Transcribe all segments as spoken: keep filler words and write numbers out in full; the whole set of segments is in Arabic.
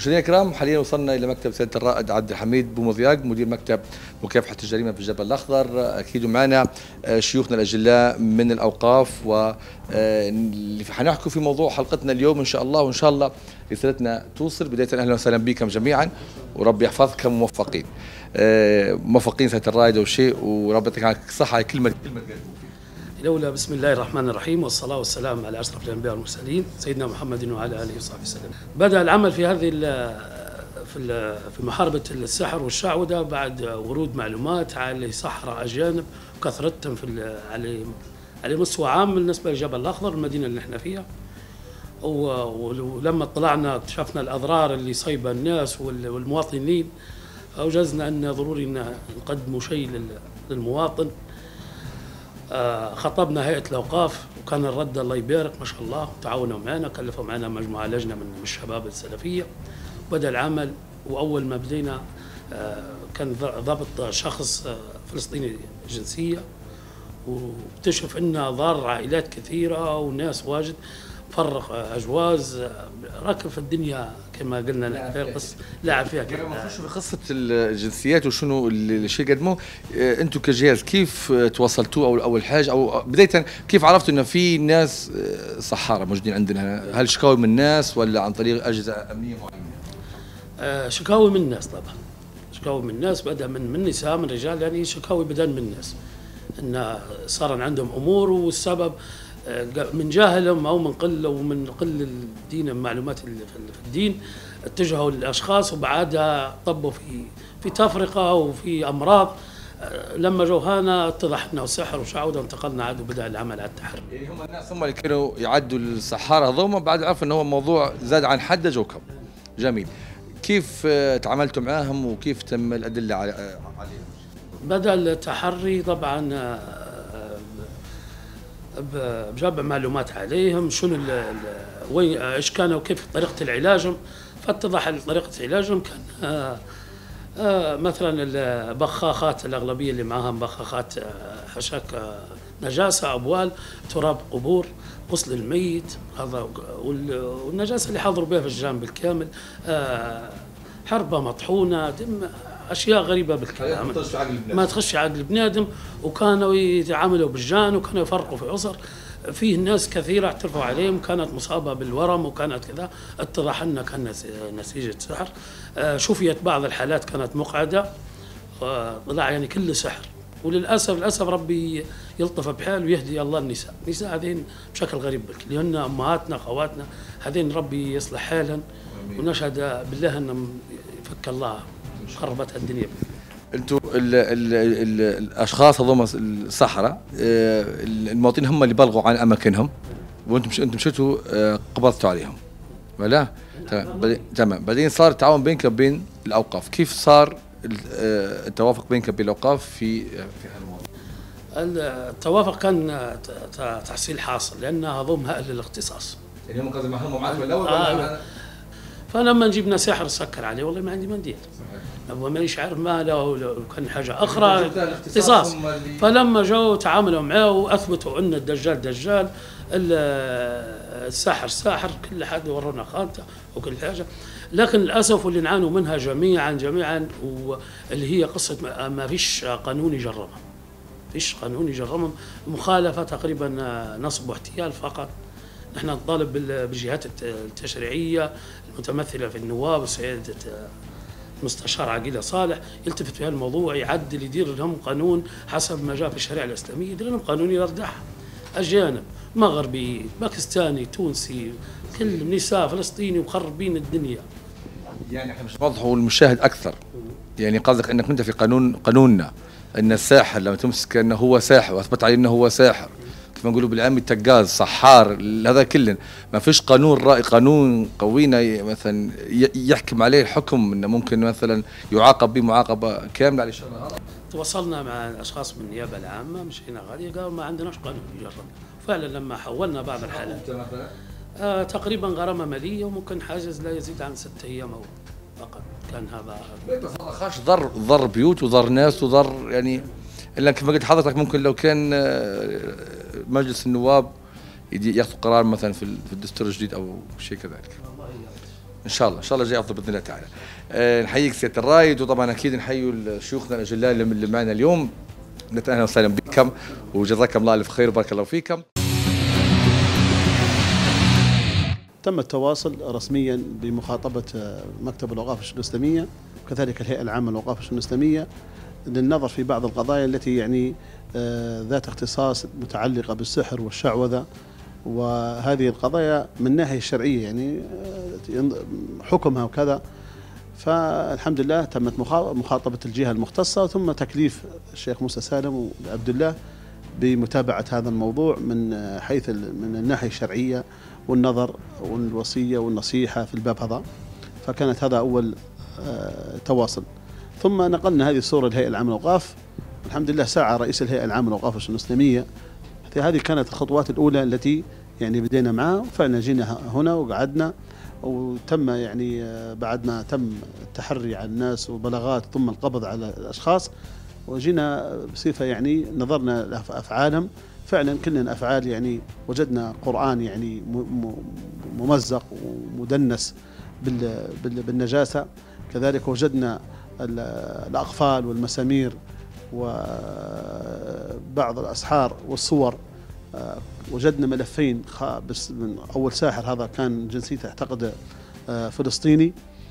مشاهدينا الكرام، حاليا وصلنا الى مكتب سياده الرائد عبد الحميد بومضياق مدير مكتب مكافحه الجريمه في الجبل الاخضر. اكيد معنا شيوخنا الاجلاء من الاوقاف، واللي حنحكوا في موضوع حلقتنا اليوم ان شاء الله، وان شاء الله رسالتنا توصل. بدايه اهلا وسهلا بكم جميعا، وربي يحفظكم موفقين موفقين سياده الرائد وشيء، وربي يعطيك الصحه على كلمه كلمه تقدموا فيها. الأولى بسم الله الرحمن الرحيم، والصلاة والسلام على أشرف الأنبياء والمرسلين سيدنا محمد وعلى آله وصحبه وسلم. بدأ العمل في هذه في في محاربة السحر والشعوذة بعد ورود معلومات على سحرة أجانب وكثرتهم في على على مستوى عام بالنسبة للجبل الأخضر المدينة اللي احنا فيها. ولما اطلعنا اكتشفنا الأضرار اللي صايبة الناس والمواطنين، أوجزنا أن ضروري أن نقدموا شيء للمواطن. خطبنا هيئة الأوقاف وكان الرد الله يبارك ما شاء الله، تعاونوا معنا، كلفوا معنا مجموعة لجنة من الشباب السلفية، بدأ العمل. وأول ما بدينا كان ضبط شخص فلسطيني الجنسية، واكتشف أنه ضار عائلات كثيرة وناس واجد، فرق أجواز، ركب في الدنيا كما قلنا غير بس لعب فيها. قبل ما نخش في قصة الجنسيات وشنو الشيء قدموه، انتم كجهاز كيف توصلتوا؟ او اول حاجة او بداية كيف عرفتوا انه في ناس سحارة موجودين عندنا؟ هل شكاوي من الناس ولا عن طريق أجهزة أمنية معينة؟ شكاوي من الناس طبعا، شكاوي من الناس، بدأ من من نساء من رجال، يعني شكاوي بدأ من الناس ان صار عندهم امور، والسبب من جاهلهم او من قله ومن قل الدين المعلومات اللي في الدين، اتجهوا للاشخاص وبعدها طبوا في في تفرقه وفي امراض. لما جو هنا اتضح انه سحر وشعوذه، وانتقلنا عاد وبدا العمل على التحري. يعني هم الناس هم اللي كانوا يعدوا السحاره هذوما، بعد عرفوا انه هو موضوع زاد عن حده جوكم. جميل. كيف تعاملتوا معاهم وكيف تم الادله عليهم؟ بدا التحري طبعا بجمع معلومات عليهم، شنو وين ايش كانوا وكيف طريقه العلاجهم. فاتضح طريقه علاجهم كان آآ آآ مثلا البخاخات، الاغلبيه اللي معاهم بخاخات حشاك نجاسه، ابوال، تراب قبور، غسل الميت، هذا والنجاسه اللي حضروا بها في الجانب بالكامل، حربه مطحونه، دم، اشياء غريبه بالكلام ما تخش عقل بنادم. وكانوا يتعاملوا بالجان، وكانوا يفرقوا في اسر. فيه ناس كثيره اعترفوا عليهم كانت مصابه بالورم وكانت كذا، اتضح انها كان نتيجه سحر. شفيت بعض الحالات كانت مقعده، طلع يعني كله سحر. وللاسف للاسف ربي يلطف بحال ويهدي الله النساء، النساء هذين بشكل غريب لان امهاتنا خواتنا هذين ربي يصلح حالهم، ونشهد بالله ان يفك الله خربت الدنيا. انتم الاشخاص هذول السحره، المواطنين هم اللي بلغوا عن اماكنهم، وانتم مش انتم مشيتوا قبضتوا عليهم ولا؟ تمام تمام. بعدين صار التعاون بينك وبين الاوقاف، كيف صار التوافق بينك وبين الاوقاف في في هذا الموضوع؟ التوافق كان تحصيل حاصل، لان هذوم اهل الاختصاص، يعني هم قصدي معهم معك بالاول ولا؟ فلما نجيبنا ساحر سكر عليه، والله ما عندي منديل، هو مانيش عارف ما لو كان حاجه اخرى اختصاص. فلما جو تعاملوا معاه واثبتوا ان الدجال دجال، الساحر ساحر، كل حد ورونا خانته وكل حاجه. لكن للاسف واللي نعانوا منها جميعا جميعا، واللي هي قصه ما فيش قانون يجرمها، فيش قانون يجرمهم، مخالفه تقريبا نصب واحتيال فقط. نحن نطالب بالجهات التشريعيه المتمثله في النواب وسياده المستشار عقيله صالح يلتفت في هالموضوع، يعدل، يدير لهم قانون حسب ما جاء في الشريعه الاسلاميه، يدير لهم قانون يردح اجانب مغربي باكستاني تونسي، كل نساء فلسطيني ومخربين الدنيا. يعني احنا مش نوضحوا المشاهد اكثر، يعني قصدك انك انت في قانون قانوننا ان الساحر لما تمسك انه هو ساحر واثبت عليه انه هو ساحر، كيف ما نقولوا بالعامي تقاز سحار، هذا كله ما فيش قانون رأي قانون قوينا مثلا يحكم عليه الحكم انه ممكن مثلا يعاقب به معاقبه كامله على الشغله هذا. تواصلنا مع اشخاص من النيابه العامه، مشينا غادي قالوا ما عندناش قانون يجرب. فعلا لما حولنا بعض الحالات آه تقريبا غرامه ماليه وممكن حاجز لا يزيد عن ستة ايام او فقط، كان هذا خاش ضر ضر بيوت وضر ناس وضر يعني. الا كما قلت حضرتك ممكن لو كان مجلس النواب ياخذ قرار مثلا في الدستور الجديد او شيء كذلك. ان شاء الله ان شاء الله جاي افضل باذن الله تعالى. أه نحييك سياده الرائد، وطبعا اكيد نحيي شيوخنا الاجلاء اللي معنا اليوم. اهلا وسهلا بكم وجزاكم الله الف خير وبارك الله فيكم. تم التواصل رسميا بمخاطبه مكتب الاوقاف والشؤون الاسلاميه وكذلك الهيئه العامه للاوقاف والشؤون الاسلاميه للنظر في بعض القضايا التي يعني ذات اختصاص متعلقه بالسحر والشعوذه، وهذه القضايا من الناحيه الشرعيه يعني حكمها وكذا. فالحمد لله تمت مخاطبه الجهه المختصه ثم تكليف الشيخ موسى سالم وعبد الله بمتابعه هذا الموضوع من حيث من الناحيه الشرعيه والنظر والوصيه والنصيحه في الباب هذا. فكانت هذا اول تواصل، ثم نقلنا هذه الصوره للهيئه العامه للاوقاف. الحمد لله سعى رئيس الهيئه العامه للاوقاف والشؤون الاسلاميه. هذه كانت الخطوات الاولى التي يعني بدينا معها، وفعلا جينا هنا وقعدنا وتم يعني بعد ما تم التحري على الناس وبلاغات ثم القبض على الاشخاص، وجينا بصفه يعني نظرنا لافعالهم. فعلا كلنا افعال يعني وجدنا قرآن يعني ممزق ومدنس بالنجاسه، كذلك وجدنا الاقفال والمسامير وبعض الاسحار والصور. وجدنا ملفين بس من اول ساحر، هذا كان جنسيته اعتقد فلسطيني،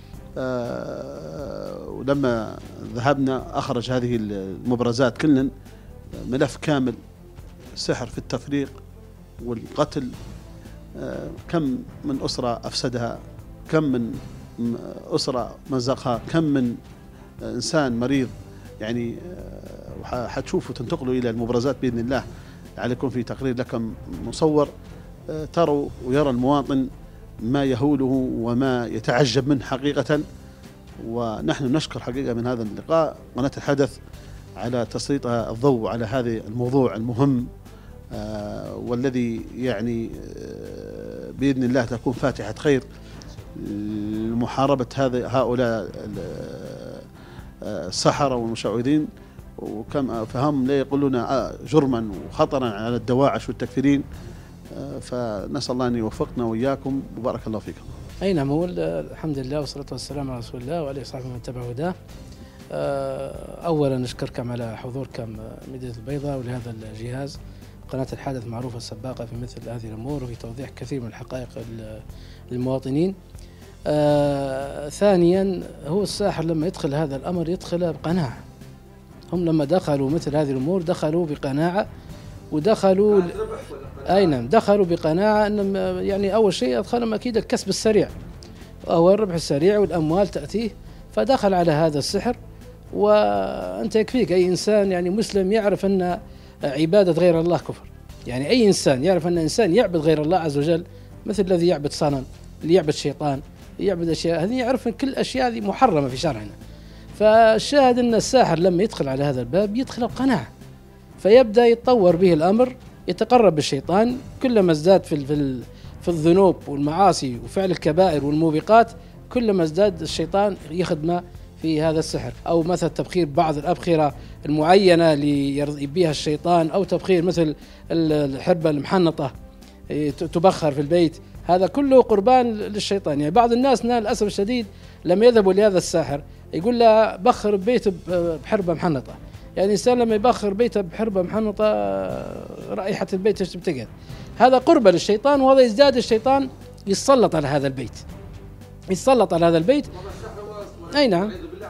ولما ذهبنا اخرج هذه المبرزات كلن ملف كامل سحر في التفريق والقتل، كم من أسرة أفسدها، كم من أسرة مزقها، كم من إنسان مريض يعني حتشوفوا تنتقلوا إلى المبرزات بإذن الله. عليكم في تقرير لكم مصور تروا ويرى المواطن ما يهوله وما يتعجب منه حقيقة. ونحن نشكر حقيقة من هذا اللقاء قناة الحدث على تسليطها الضوء على هذا الموضوع المهم، آه والذي يعني آه بإذن الله تكون فاتحة خير لمحاربة هذا هؤلاء السحرة والمشعوذين، وكم فهم لا يقولون آه جرما وخطرا على الدواعش والتكفيرين. آه فنسأل الله أن يوفقنا وإياكم وبارك الله فيكم. أي نعم، هو الحمد لله والصلاة والسلام على رسول الله وعلى صحبه من تبع هداه. أولا نشكركم على حضوركم مدينة البيضاء ولهذا الجهاز. قناة الحدث معروفة السباقة في مثل هذه الأمور وفي توضيح كثير من الحقائق للمواطنين. آه ثانيا، هو الساحر لما يدخل هذا الأمر يدخل بقناعة. هم لما دخلوا مثل هذه الأمور دخلوا بقناعة ودخلوا أي نعم دخلوا بقناعة أن يعني أول شيء أدخلهم أكيد الكسب السريع وهو الربح السريع والأموال تأتيه، فدخل على هذا السحر. وأنت يكفيك أي إنسان يعني مسلم يعرف أن عبادة غير الله كفر. يعني أي إنسان يعرف أن إنسان يعبد غير الله عز وجل مثل الذي يعبد صنم، اللي يعبد شيطان، يعبد أشياء هذه، يعرف أن كل الأشياء هذه محرمة في شرعنا. فالشاهد أن الساحر لما يدخل على هذا الباب يدخل بقناعة، فيبدأ يتطور به الأمر، يتقرب بالشيطان. كلما ازداد في في في الذنوب والمعاصي وفعل الكبائر والموبقات كلما ازداد الشيطان يخدمه في هذا السحر، أو مثل تبخير بعض الأبخرة المعينة اللي يرضي بها الشيطان، أو تبخير مثل الحربة المحنطة تبخر في البيت. هذا كله قربان للشيطان. يعني بعض الناس للأسف الشديد لما يذهبوا لهذا الساحر يقول له بخر بيته بحربة محنطة. يعني الإنسان لما يبخر بيته بحربة محنطة رائحة البيت تبتقل، هذا قربة للشيطان، وهذا يزداد الشيطان يتسلط على هذا البيت، يتسلط على هذا البيت. أي نعم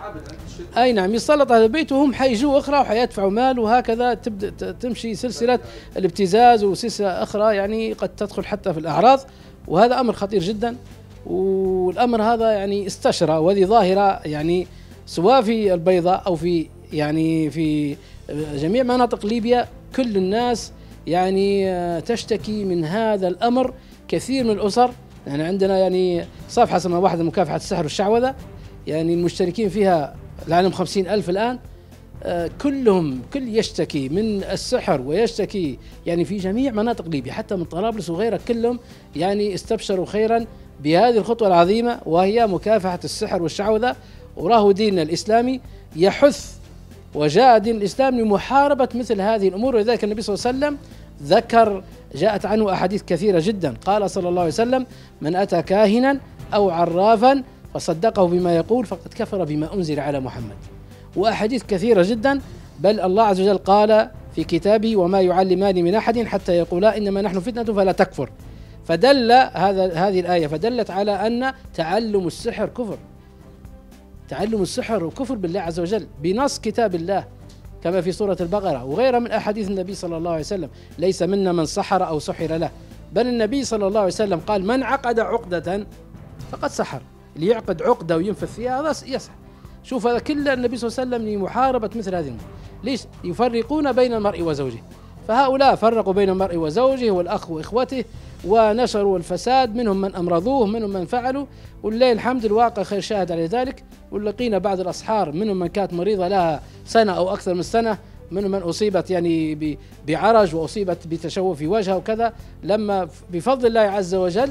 أي نعم يسلط على البيت، وهم حيجوا أخرى وحيدفعوا مال، وهكذا تبدأ تمشي سلسلة الابتزاز وسلسلة أخرى يعني قد تدخل حتى في الأعراض، وهذا أمر خطير جدا. والأمر هذا يعني استشرى، وهذه ظاهرة يعني سواء في البيضاء أو في يعني في جميع مناطق ليبيا كل الناس يعني تشتكي من هذا الأمر. كثير من الأسر يعني عندنا يعني صفحة اسمها واحدة مكافحة السحر والشعوذة، يعني المشتركين فيها العالم خمسين ألف الآن. آه كلهم كل يشتكي من السحر ويشتكي يعني في جميع مناطق ليبيا حتى من طرابلس وغيرها، كلهم يعني استبشروا خيرا بهذه الخطوة العظيمة وهي مكافحة السحر والشعوذة. وراه ديننا الإسلامي يحث، وجاء دين الإسلام لمحاربة مثل هذه الأمور. ولذلك النبي صلى الله عليه وسلم ذكر، جاءت عنه أحاديث كثيرة جدا، قال صلى الله عليه وسلم: من أتى كاهنا أو عرافا فصدقه بما يقول فقد كفر بما أنزل على محمد. وأحاديث كثيرة جدا، بل الله عز وجل قال في كتابه وما يعلمان من أحد حتى يقولا إنما نحن فتنة فلا تكفر. فدل هذا هذه الآية فدلت على أن تعلم السحر كفر، تعلم السحر كفر بالله عز وجل بنص كتاب الله كما في سورة البقرة وغيرها من أحاديث النبي صلى الله عليه وسلم. ليس منا من سحر أو سحر له، بل النبي صلى الله عليه وسلم قال من عقد عقدة فقد سحر. اللي يعقد عقدة وينفذ فيها هذا يسحر. شوف هذا كله النبي صلى الله عليه وسلم لمحاربة مثل هذه الأمور. ليش؟ يفرقون بين المرء وزوجه، فهؤلاء فرقوا بين المرء وزوجه والأخ وإخوته ونشروا الفساد، منهم من أمرضوه منهم من فعلوا، ولله الحمد الواقع خير شاهد على ذلك. ولقينا بعض الأصحار منهم من كانت مريضة لها سنة أو أكثر من سنة، منهم من أصيبت يعني بعرج وأصيبت بتشوه في وجهها وكذا، لما بفضل الله عز وجل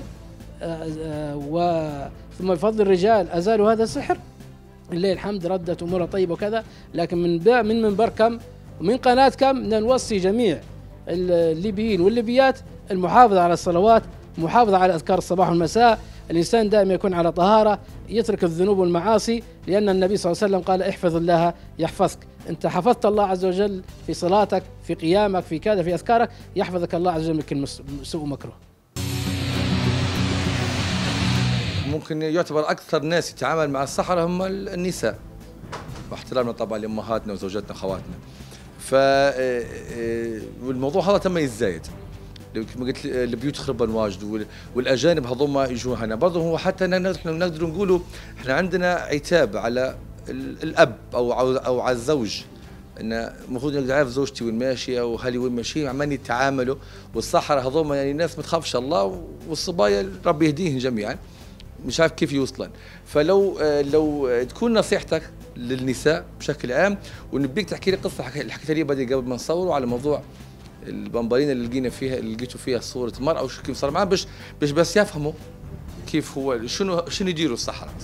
ثم بفضل الرجال أزالوا هذا السحر، لله الحمد ردت أمورها طيبة وكذا. لكن من من منبركم ومن قناتكم نوصي جميع الليبيين والليبيات المحافظة على الصلوات، محافظة على أذكار الصباح والمساء، الإنسان دائما يكون على طهارة، يترك الذنوب والمعاصي، لأن النبي صلى الله عليه وسلم قال احفظ الله يحفظك. أنت حفظت الله عز وجل في صلاتك في قيامك في كذا في أذكارك، يحفظك الله عز وجل من كل سوء ومكروه. ممكن يعتبر أكثر ناس يتعامل مع السحرة هم النساء، واحترامنا طبعا لأمهاتنا وزوجاتنا وأخواتنا. ف والموضوع هذا تم يتزايد، كما قلت البيوت خربا واجد، والاجانب هذوما يجوا هنا برضه. هو حتى نحن نقدر نقولوا احنا عندنا عتاب على الاب او او على الزوج، انه المفروض نقدر نعرف زوجتي وين ماشيه وهلي وين ماشيه، عمالين يتعاملوا. والصحراء هذوما يعني ناس ما تخافش الله، والصبايا ربي يهديهم جميعا مش عارف كيف يوصلن. فلو لو تكون نصيحتك للنساء بشكل عام، ونبيك تحكي لي قصه اللي حكيت لي بدي قبل ما نصوروا على موضوع البمبارين اللي لقينا فيها اللي لقيتوا فيها صوره مرأة وش كيف صار معاه، باش باش بس يفهموا كيف هو شنو شنو يديروا الصحراء.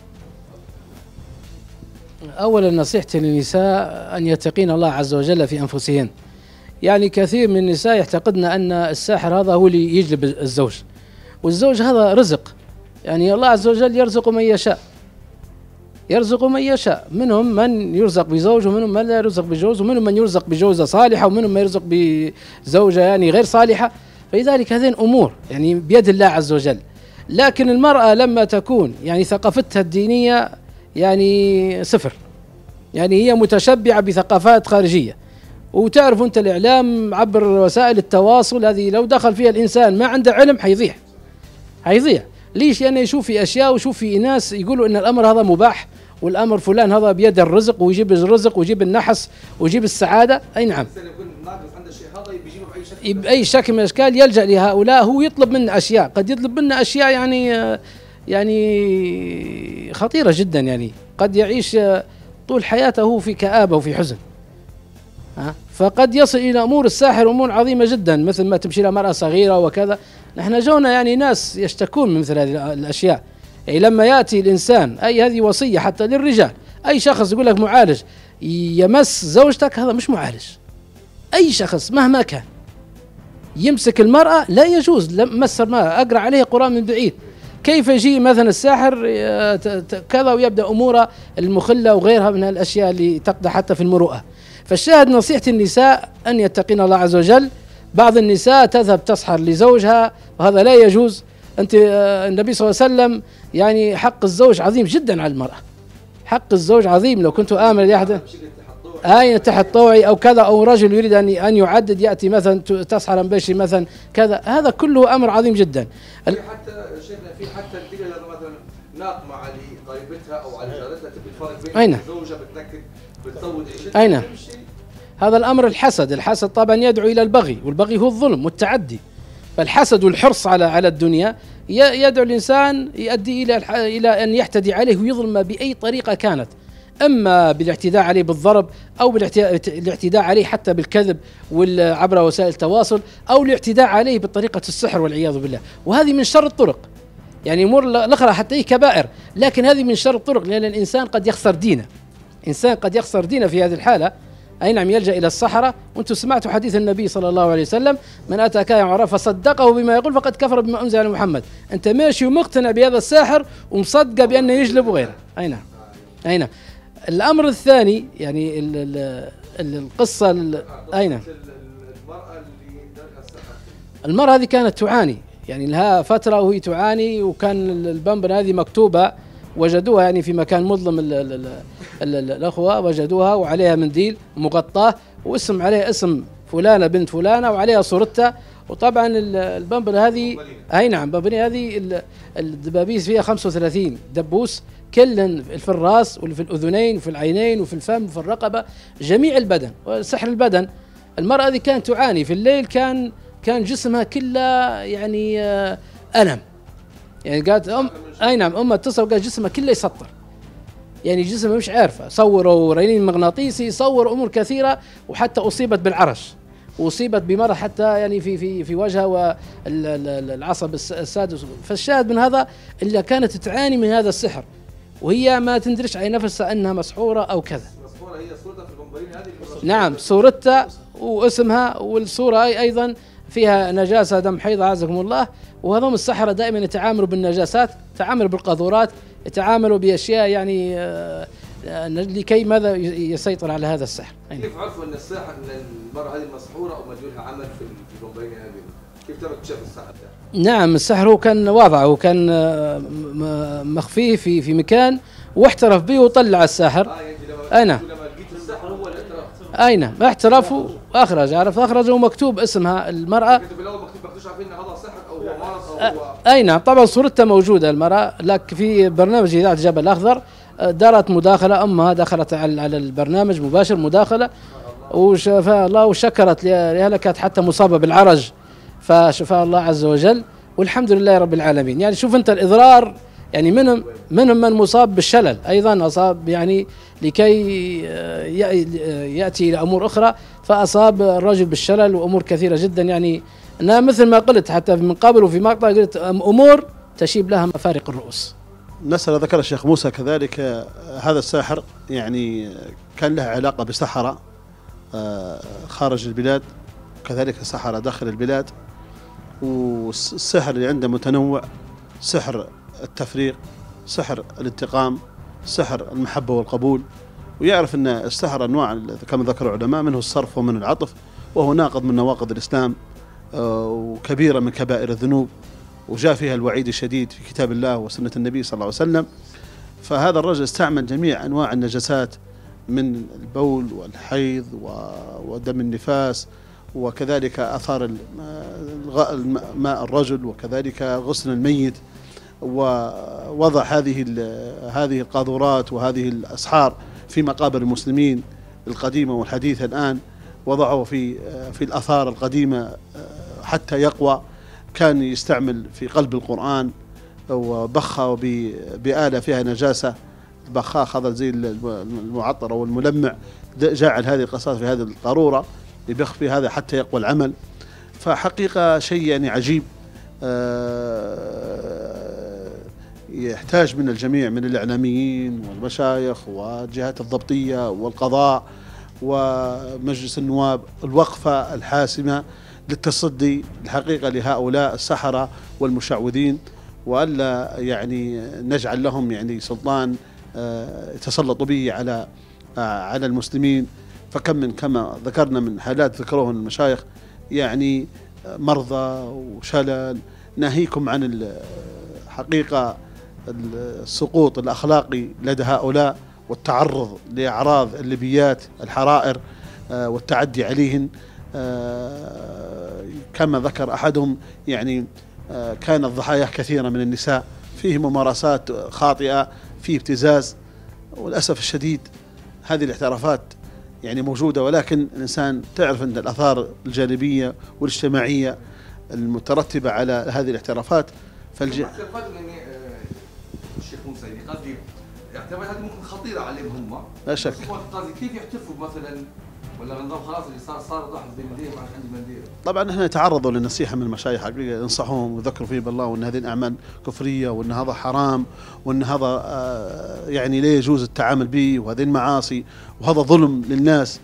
اولا نصيحتي للنساء ان يتقين الله عز وجل في انفسهن. يعني كثير من النساء يعتقدن ان الساحر هذا هو اللي يجلب الزوج، والزوج هذا رزق، يعني الله عز وجل يرزق من يشاء، يرزق من يشاء، منهم من يرزق بزوج ومنهم من لا يرزق بجوز، ومنهم من يرزق بجوزة صالحة ومنهم من يرزق بزوجة يعني غير صالحة. فلذلك هذه الأمور يعني بيد الله عز وجل. لكن المرأة لما تكون يعني ثقافتها الدينية يعني صفر، يعني هي متشبعة بثقافات خارجية، وتعرف أنت الإعلام عبر وسائل التواصل هذه لو دخل فيها الإنسان ما عنده علم حيضيع حيضيع. ليش؟ لأنه يشوف في أشياء ويشوف في ناس يقولوا أن الأمر هذا مباح، والأمر فلان هذا بيد الرزق ويجيب الرزق ويجيب النحس ويجيب السعادة. أي نعم، بأي شكل من الأشكال يلجأ لهؤلاء، هو يطلب منا أشياء، قد يطلب منا أشياء يعني يعني خطيرة جدا، يعني قد يعيش طول حياته في كآبة وفي حزن. فقد يصل إلى أمور الساحر أمور عظيمة جدا، مثل ما تمشي لها مرأة صغيرة وكذا. نحن جونا يعني ناس يشتكون من مثل هذه الأشياء. يعني لما يأتي الإنسان، أي هذه وصية حتى للرجال، أي شخص يقول لك معالج يمس زوجتك هذا مش معالج. أي شخص مهما كان يمسك المرأة لا يجوز مس المرأة. أقرأ عليه قرآن من بعيد. كيف يجي مثلا الساحر كذا ويبدأ أموره المخلة وغيرها من الأشياء اللي تقدح حتى في المروءة. فالشاهد نصيحة النساء أن يتقين الله عز وجل. بعض النساء تذهب تسحر لزوجها وهذا لا يجوز. أنت النبي صلى الله عليه وسلم يعني حق الزوج عظيم جدا على المرأة، حق الزوج عظيم. لو كنت آمر لأحد آية تحت طوعي أو كذا، أو رجل يريد أن أن يعدد يأتي مثلا تسحر بشي مثلا كذا، هذا كله أمر عظيم جدا. في حتى شيخنا في حتى الدليل هذا مثلا ناقمة على قريبتها أو على جارتها تبي تفرق بين الزوجة بتنكد بتطود عيشتها. أين هذا الأمر الحسد، الحسد طبعا يدعو إلى البغي، والبغي هو الظلم والتعدي. فالحسد والحرص على على الدنيا يدعو الإنسان يؤدي إلى إلى أن يحتدي عليه ويظلم بأي طريقة كانت، أما بالاعتداء عليه بالضرب، أو بالاعتداء عليه حتى بالكذب عبر وسائل التواصل، أو الاعتداء عليه بطريقة السحر والعياذ بالله. وهذه من شر الطرق، يعني أمور الأخرى حتى هي كبائر، لكن هذه من شر الطرق، لأن الإنسان قد يخسر دينه، إنسان قد يخسر دينه في هذه الحالة. أي نعم يلجأ إلى السحرة. وأنتم سمعتوا حديث النبي صلى الله عليه وسلم: من أتى كاهنا عرف فصدقه بما يقول فقد كفر بما أنزل على محمد. أنت ماشي ومقتنع بهذا الساحر ومصدقه بأنه يجلب وغيره. أي نعم أي نعم. الأمر الثاني يعني ال ال ال القصة أي نعم. المرأة هذه كانت تعاني، يعني لها فترة وهي تعاني، وكان البمبر هذه مكتوبة، وجدوها يعني في مكان مظلم ال ال ال ال الأخوة، وجدوها وعليها منديل مغطاه واسم عليه اسم فلانة بنت فلانة وعليها صورتها. وطبعا البمبر هذه أي نعم بمبر هذه الدبابيس فيها خمسة وثلاثين دبوس، كل في الراس وفي الأذنين وفي العينين وفي الفم وفي الرقبة، جميع البدن وسحر البدن. المرأة هذه كانت تعاني في الليل، كان كان جسمها كله يعني ألم، يعني قالت أم أي نعم أمها اتصل وقالت جسمها كله يسطر، يعني جسمها مش عارفة. صوروا رنين مغناطيسي، صور أمور كثيرة، وحتى أصيبت بالعرش، وأصيبت بمرض حتى يعني في في في وجهها والعصب السادس. فالشاهد من هذا اللي كانت تعاني من هذا السحر، وهي ما تندرش على نفسها أنها مسحورة أو كذا. مسحورة هي صورتها في البمبرين هذه؟ نعم صورتها واسمها، والصورة أيضا فيها نجاسة دم حيض عزكم الله. وهذول السحرة دائما يتعاملوا بالنجاسات، يتعاملوا بالقاذورات، يتعاملوا بأشياء يعني لكي ماذا يسيطر على هذا السحر. كيف عرفوا أن السحر أن المرأة هذه مسحورة أو مجهولها عمل في البمبرين هذه؟ كيف تم اكتشاف السحر؟ نعم السحر هو كان واضع، وكان مخفيه في في مكان واحترف به وطلع الساحر. آه أنا السحر هو اللي اعترف. أين احترف وأخرج، عرف أخرج ومكتوب اسمها المرأة. في الأول مكتوب مكتوب عارفين هذا سحر أو هو مرض أو هو. أي نعم طبعا صورتها موجودة المرأة، لك في برنامج إذاعة جبل الأخضر دارت مداخلة، أمها دخلت على على البرنامج مباشر مداخلة وشفاها الله وشكرت لها، كانت حتى مصابة بالعرج فشفاها الله عز وجل والحمد لله رب العالمين. يعني شوف أنت الإضرار، يعني منهم منهم من مصاب بالشلل أيضا، أصاب يعني لكي يأتي إلى أمور أخرى، فأصاب الرجل بالشلل وأمور كثيرة جدا. يعني أنا مثل ما قلت حتى من قبل وفي مقطع قلت أمور تشيب لها مفارق الرؤوس. مسألة ذكر الشيخ موسى كذلك، هذا الساحر يعني كان له علاقة بسحرة خارج البلاد، كذلك سحرة داخل البلاد. والسحر اللي عنده متنوع: سحر التفريق، سحر الانتقام، سحر المحبة والقبول. ويعرف أن السحر أنواع كما ذكر العلماء، منه الصرف ومنه العطف، وهو ناقض من نواقض الإسلام وكبيرة من كبائر الذنوب، وجاء فيها الوعيد الشديد في كتاب الله وسنة النبي صلى الله عليه وسلم. فهذا الرجل استعمل جميع أنواع النجاسات من البول والحيض ودم النفاس، وكذلك أثار ماء الرجل، وكذلك غسل الميت، ووضع هذه هذه القاذورات وهذه الأسحار في مقابر المسلمين القديمة والحديثة الآن، وضعه في في الآثار القديمة حتى يقوى. كان يستعمل في قلب القرآن، وبخه بآلة فيها نجاسة، البخاخ هذا زي المعطر أو الملمع، جعل هذه القصاص في هذه القارورة يبخ في هذا حتى يقوى العمل. فحقيقة شيء يعني عجيب، يحتاج من الجميع من الإعلاميين والمشايخ والجهات الضبطية والقضاء ومجلس النواب الوقفة الحاسمة للتصدي الحقيقة لهؤلاء السحرة والمشعوذين، وألا يعني نجعل لهم يعني سلطان يتسلطوا به على على المسلمين. فكم من كما ذكرنا من حالات ذكروها المشايخ، يعني مرضى وشلل، ناهيكم عن الحقيقة السقوط الأخلاقي لدى هؤلاء والتعرض لأعراض الليبيات الحرائر والتعدي عليهن. كما ذكر أحدهم يعني كانت ضحايا كثيرة من النساء، فيه ممارسات خاطئة، فيه ابتزاز، وللأسف الشديد هذه الاعترافات يعني موجودة، ولكن الإنسان تعرف أن الآثار الجانبية والاجتماعية المترتبة على هذه الاعترافات. فالج... اعترافات الشيخ موسى قصدي اعترافات هذه ممكن خطيرة عليهم هم، لا شك. قصدي كيف يحتفوا مثلا، ولا نظام خلاص اللي صار صار ضحك زي ما دير ما عندي ما ندير. طبعا احنا نتعرضوا للنصيحه من المشايخ حقيقه، ينصحوهم ويذكروا فيه بالله وان هذه الاعمال كفريه، وان هذا حرام، وان هذا آه يعني لا يجوز التعامل به، وهذه المعاصي وهذا ظلم للناس.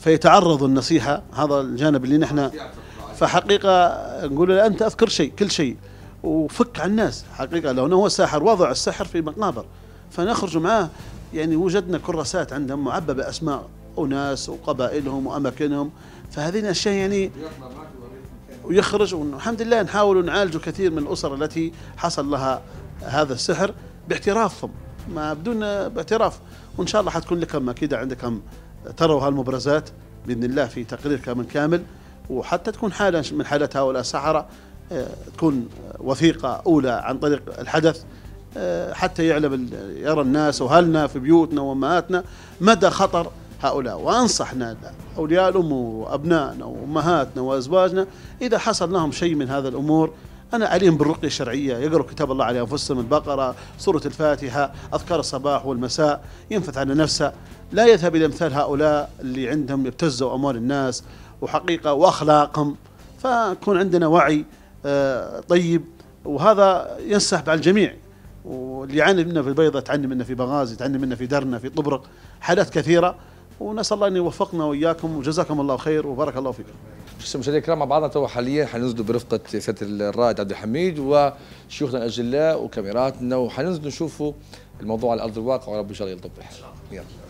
فيتعرض النصيحة، هذا الجانب اللي نحن فحقيقة نقول له أنت أذكر شيء كل شيء وفك عن الناس. حقيقة لو أنه هو ساحر وضع السحر في مقابر، فنخرج معاه يعني وجدنا كراسات عندهم معبأة بأسماء أناس وقبائلهم وأماكنهم، فهذه الأشياء يعني ويخرج. والحمد لله نحاول نعالج كثير من الأسر التي حصل لها هذا السحر باعترافهم، ما بدون باعتراف. وإن شاء الله حتكون لكم أكيد عندكم تروا هالمبرزات بإذن الله في تقرير كامل كامل، وحتى تكون حالة من حالات هؤلاء السحرة تكون وثيقة أولى عن طريق الحدث، حتى يعلم يرى الناس وأهلنا في بيوتنا وأمهاتنا مدى خطر هؤلاء. وأنصحنا أولياء الأمور وأبنائنا وأمهاتنا وأزواجنا إذا حصل لهم شيء من هذا الأمور أنا عليهم بالرقية الشرعية، يقرأوا كتاب الله على أنفسهم، البقرة، سورة الفاتحة، أذكار الصباح والمساء، ينفث على نفسه، لا يذهب إلى أمثال هؤلاء اللي عندهم يبتزوا أموال الناس وحقيقة وأخلاقهم. فكون عندنا وعي طيب، وهذا ينسحب على الجميع. واللي يعاني منا في البيضة تعاني منا في بغازي، تعاني منا في درنا، في طبرق، حالات كثيرة. ونسأل الله أن يوفقنا وإياكم وجزاكم الله خير وبارك الله فيكم. مشاهدينا الكرام، مع بعضنا تو حاليا حننزلوا برفقة سيادة الرائد عبد الحميد وشيوخنا الأجلاء وكاميراتنا، وحننزلوا نشوفوا الموضوع على أرض الواقع ورب إن شاء الله يلطف. يلا.